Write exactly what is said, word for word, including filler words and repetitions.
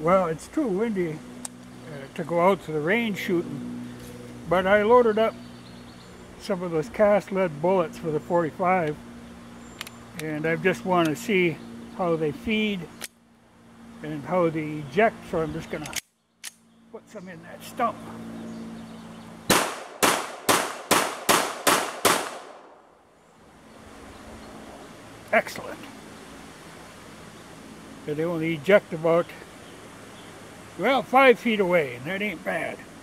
Well, it's too windy uh, to go out to the range shooting, but I loaded up some of those cast lead bullets for the forty-five, and I just want to see how they feed and how they eject, so I'm just going to put some in that stump. Excellent. They only eject about, well, five feet away, and that ain't bad.